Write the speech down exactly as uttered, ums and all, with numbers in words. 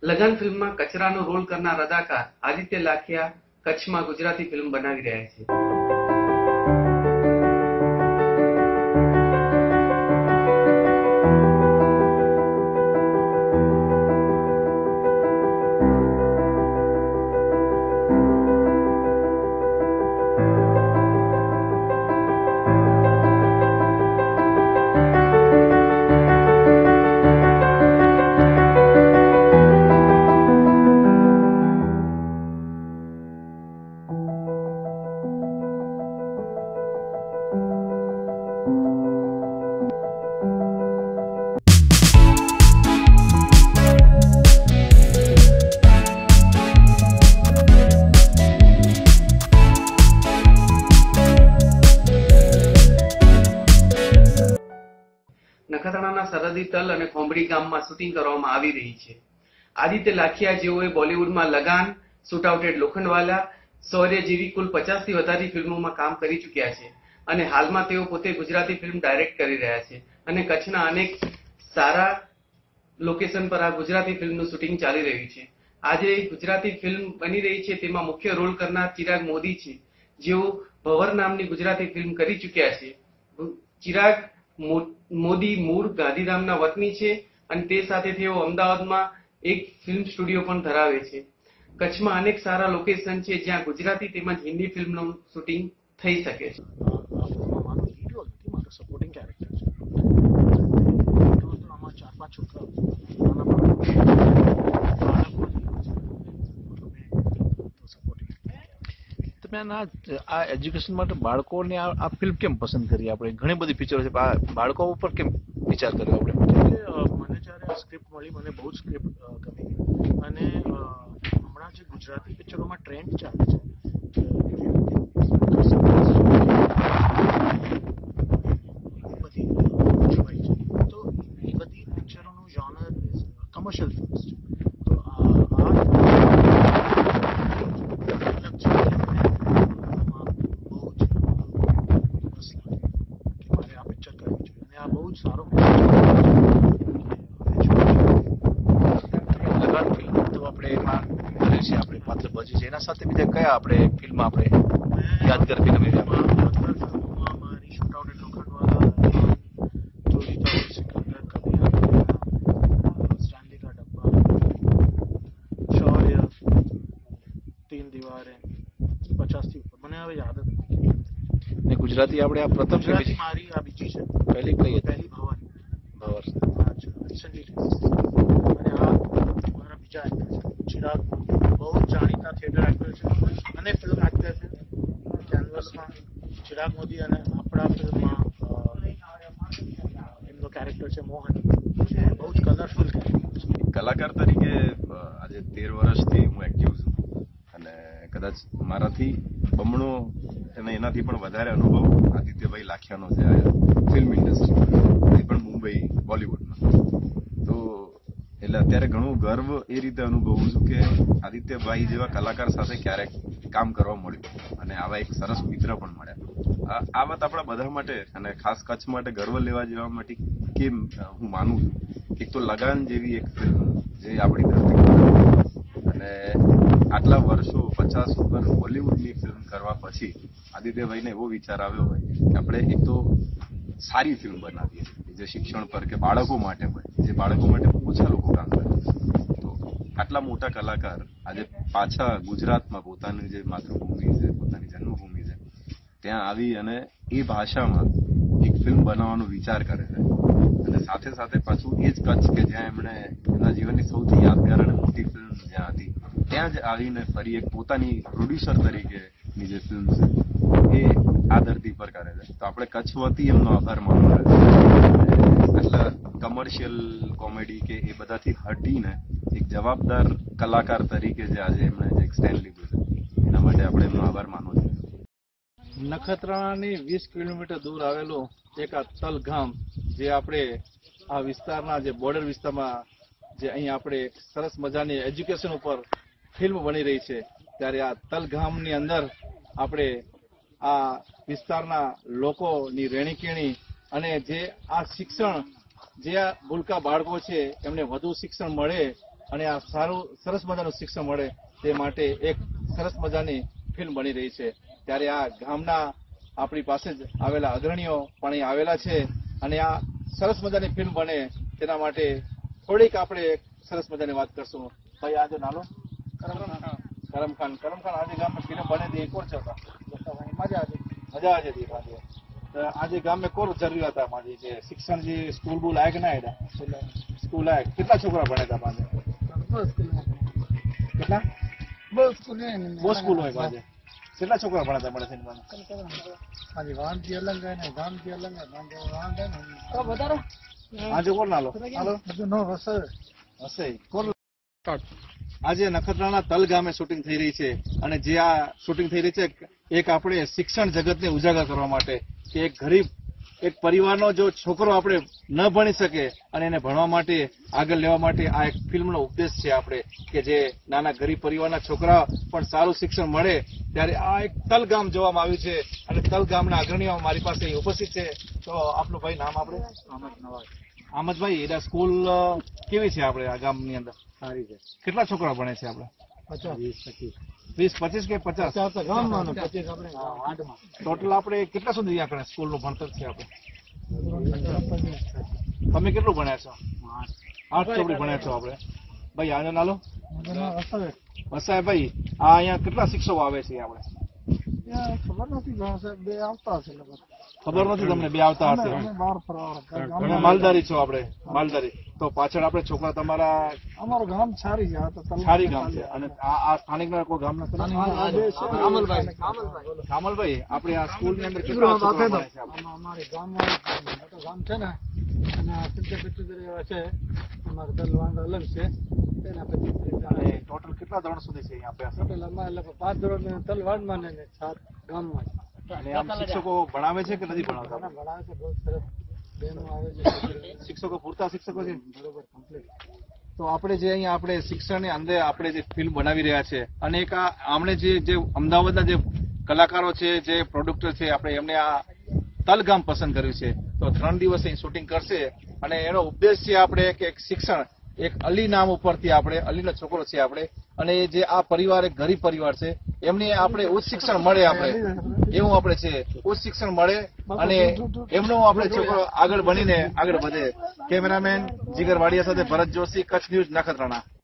લગાન ફિલ્મમાં કચરાનો રોલ કરનાર અદાકાર આદિત્ય લાખિયા કચ્છમાં ગુજરાતી ફિલ્મ બનાવી રહ્યા છે. નખત્રાણાના સરહદી તલ અને ખોંભડી ગામમાં શૂટિંગ કરવામાં આવી રહી છે. આદિત્ય લાખિયા જેઓએ બોલિવૂડમાં લગાન, શૂટઆઉટેડ લોખંડવાલા, શૌર્ય જેવી કુલ પચાસ થી વધારે ફિલ્મોમાં કામ કરી ચૂક્યા છે અને હાલમાં તેઓ પોતે ગુજરાતી ફિલ્મ ડાયરેક્ટ કરી રહ્યા છે અને કચ્છના અનેક સારા લોકેશન પર આ ગુજરાતી ફિલ્મનું શૂટિંગ ચાલી રહ્યું છે. આજે ગુજરાતી ફિલ્મ બની રહી છે તેમાં મુખ્ય રોલ કરનાર ચિરાગ મોદી છે, જેઓ ભવર નામની ગુજરાતી ફિલ્મ કરી ચૂક્યા છે. ચિરાગ મોદી મૂળ ગાંધીધામના વતની છે અને તે સાથે તેઓ અમદાવાદમાં એક ફિલ્મ સ્ટુડિયો પણ ધરાવે છે. કચ્છમાં અનેક સારા લોકેશન છે જ્યાં ગુજરાતી તેમજ હિન્દી ફિલ્મનું શૂટિંગ થઈ શકે છે. આ એજ્યુકેશન માટે બાળકોને આ ફિલ્મ કેમ પસંદ કરી? આપણે ઘણી બધી પિક્ચરો છે, બાળકો ઉપર કેમ વિચાર કર્યો આપણે? મને જયારે આ સ્ક્રિપ્ટ મળી, મને બહુ જ સ્ક્રિપ્ટ ગમી અને હમણાં જે ગુજરાતી પિક્ચરોમાં ટ્રેન્ડ ચાલે છે બધી જોવાય છે, તો એ બધી પિક્ચરોનું જોનર કમર્શિયલ ફિલ્મ્સ છે. તો આ બહુ જ સારો લગાન ફિલ્મ તો આપણે એમાં કરે છે, આપણે પાત્ર ભજે છે. એના સાથે બીજા કયા આપણે ફિલ્મ આપણે યાદગાર ફિલ્મ ફિલ્મોમાં મારી શૂટઆઉટેડ લોખંડવાલા, ચોરી કા સિકંદર, કભી સ્ટેનલી કા ડબ્બા, શૌર્ય, તીન દીવારે, પચાસ થી ઉપર મને હવે યાદ જ નથી. ને ગુજરાતી આપણે આ પ્રથમ છે, ગુજરાતી મારી આ બીજી છે. પહેલી કઈ? પહેલી ભવર. ભવર અને આ મારા બીજા એક્ટર છે ચિરાગ, બહુ જાણીતા થિયેટર એક્ટર છે અને ફિલ્મ એક્ટર છે. કેનવસમાં ચિરાગ મોદી અને આપણા ફિલ્મમાં એમનો કેરેક્ટર છે મોહન, બહુ જ કલરફુલ કેરેક્ટર છે. કલાકાર તરીકે આજે તેર વર્ષથી હું એક્ટિવ છું અને કદાચ મારાથી બમણો અને એનાથી પણ વધારે અનુભવ આદિત્યભાઈ લાખિયાનો છે ફિલ્મ ઇન્ડસ્ટ્રી, એ પણ મુંબઈ બોલિવૂડમાં. તો એટલે અત્યારે ઘણું ગર્વ એ રીતે અનુભવું છું કે આદિત્યભાઈ જેવા કલાકાર સાથે ક્યારેક કામ કરવા મળ્યું અને આવા એક સરસ મિત્ર પણ મળ્યા. આ વાત આપણા બધા માટે અને ખાસ કચ્છ માટે ગર્વ લેવા જેવા માટે કેમ હું માનું છું. એક તો લગાન જેવી એક ફિલ્મ જે આપણી ધરતી અને આટલા વર્ષો પચાસ ઉપર બોલિવૂડની ફિલ્મ કરવા પછી આદિત્યભાઈને એવો વિચાર આવ્યો હોય કે આપણે એક તો સારી ફિલ્મ બનાવીએ જે શિક્ષણ પર કે બાળકો માટે હોય, જે બાળકો માટે ઓછા લોકો કામ કરે. તો આટલા મોટા કલાકાર આજે પાછા ગુજરાતમાં પોતાની જે માતૃભૂમિ છે, પોતાની જન્મભૂમિ છે, ત્યાં આવી અને એ ભાષામાં એક ફિલ્મ બનાવવાનો વિચાર કરે છે અને સાથે સાથે પાછું એ જ કચ્છ કે જ્યાં એમણે એમના જીવનની સૌથી યાદગાર અને મોટી ફિલ્મ જ્યાં હતી ત્યાં જ આવીને ફરી એક પોતાની પ્રોડ્યુસર તરીકેની જે ફિલ્મ છે એ આ ધરતી પર કરે છે. તો આપણે કચ્છ વતી એમનો આભાર માનવો રહે. આટલા કમર્શિયલ કોમેડી કે એ બધાથી હટીને એક જવાબદાર કલાકાર તરીકે જે આજે એમણે એક સ્ટેન્ડ લીધું છે એના માટે આપણે એમનો આભાર માનવો જોઈએ. નખત્રાણાની વીસ કિલોમીટર દૂર આવેલું એક આ તલ ગામ, જે આપણે આ વિસ્તારના જે બોર્ડર વિસ્તારમાં જે અહીં આપણે સરસ મજાની એજ્યુકેશન ઉપર ફિલ્મ બની રહી છે, ત્યારે આ તલ ગામની અંદર આપણે આ વિસ્તારના લોકોની રહેણીકેણી અને જે આ શિક્ષણ, જે આ ભૂલકા બાળકો છે એમને વધુ શિક્ષણ મળે અને આ સારું સરસ મજાનું શિક્ષણ મળે તે માટે એક સરસ મજાની ફિલ્મ બની રહી છે. ત્યારે આ ગામના આપણી પાસે જ આવેલા અગ્રણીઓ પણ અહીં આવેલા છે અને આ સરસ મજાની ફિલ્મ બને તેના માટે થોડીક આપણે સરસ મજાની વાત કરશું. ભાઈ આજે નાલો કરમખાન કરમખાન આજે ગામમાં ફિલ્મ બને તે કોણ છે? મજા આવી મજા આવી હતી આજે. આજે ગામ में કોણ જરૂરી હતા મારી જે શિક્ષણ જે સ્કૂલ બુલ આયા કે ના આયા? સ્કૂલ આયા. કેટલા છોકરા ભણે હતા પાંચે? કેટલા? બહુ સ્કૂલ બહુ સ્કૂલ હોય પાંચે. કેટલા છોકરા ભણતા મળે છે? વાનથી અલગ ને ગામથી અલગ તો વધારે આજે કોણ નાલો હશે હશે કોણ? આજે નખત્રાણા તલ ગામે શૂટિંગ થઈ રહી છે અને જે આ શૂટિંગ થઈ રહી છે એક આપણે શિક્ષણ જગતને ઉજાગર કરવા માટે કે એક ગરીબ એક પરિવારનો જો છોકરો આપણે ન ભણી શકે અને એને ભણવા માટે આગળ લેવા માટે આ એક ફિલ્મનો ઉપદેશ છે આપણે કે જે નાના ગરીબ પરિવારના છોકરા પણ સારું શિક્ષણ મળે. ત્યારે આ એક તલ ગામ જોવામાં આવ્યું છે અને તલ ગામના અગ્રણીઓ મારી પાસે અહીં ઉપસ્થિત છે. તો આપનું ભાઈ નામ આપણે? આમદભાઈ. એના સ્કૂલ કેવી છે આપણે આ ગામની અંદર? સારી છે. કેટલા છોકરા ભણે છે આપણે? પચાસ વીસ પચીસ વીસ પચીસ કે પચાસ? ટોટલ આપણે કેટલા સુધી અહીંયા સ્કૂલ નું ભણતર છે આપણે? તમે કેટલું ભણ્યા છો? આઠ ચોપડી ભણ્યા છો આપણે. ભાઈ આનો નાલો? વસાય ભાઈ. આ અહીંયા કેટલા શિક્ષકો આવે છે આપણે? ખબર નથી બે આવતા હશે. ખબર નથી તમને? બે આવતા હશે. માલધારી છો આપણે? માલધારી. તો પાછળ આપણે છોકરા તમારા? અમારું ગામ છારી છે. છારી ગામ છે. અને આ સ્થાનિક ના કોઈ ગામ ના? કામલભાઈ. કામલભાઈ આપણે આ સ્કૂલ ની અંદર કેટલા છોકરા ભણે છે? અમારે ગામમાં મોટું ગામ છે ને અને સિત્તેર પિત્તોતેર એવા છે. અમારે દલવાંગ અલગ છે. એના પછી ટોટલ કેટલા ધોરણ સુધી છે અહીંયા અભ્યાસ? ટોટલ અમારે પાંચ ધોરણ તલવાડમાં ને સાત ગામમાં. અને આમ શિક્ષકો ભણાવે છે કે નથી ભણાવતા? ભણાવે છે. બહુ સરસ શિક્ષકો પૂરતા શિક્ષકો છે? બરોબર કમ્પ્લીટ. તો આપણે જે અહીંયા આપણે શિક્ષણની અંદર આપણે જે ફિલ્મ બનાવી રહ્યા છે અને એક આ આમણે જે જે અમદાવાદના જે કલાકારો છે જે પ્રોડ્યુસર છે આપણે એમને આ તલ ગામ પસંદ કર્યું છે. તો ત્રણ દિવસ અહીં શૂટિંગ કરશે અને એનો ઉદ્દેશ છે આપણે કે એક શિક્ષણ એક અલી નામ ઉપરથી આપણે અલીનો છોકરો છે આપણે અને જે આ પરિવાર એક ગરીબ પરિવાર છે એમને આપણે ઉચ્ચ શિક્ષણ મળે આપણે એવું આપણે છે ઉચ્ચ શિક્ષણ મળે અને એમનો આપણે છોકરો આગળ બનીને આગળ વધે. કેમેરામેન જીગર વાડિયા સાથે ભરત જોશી, કચ્છ ન્યૂઝ, નખત્રાણા.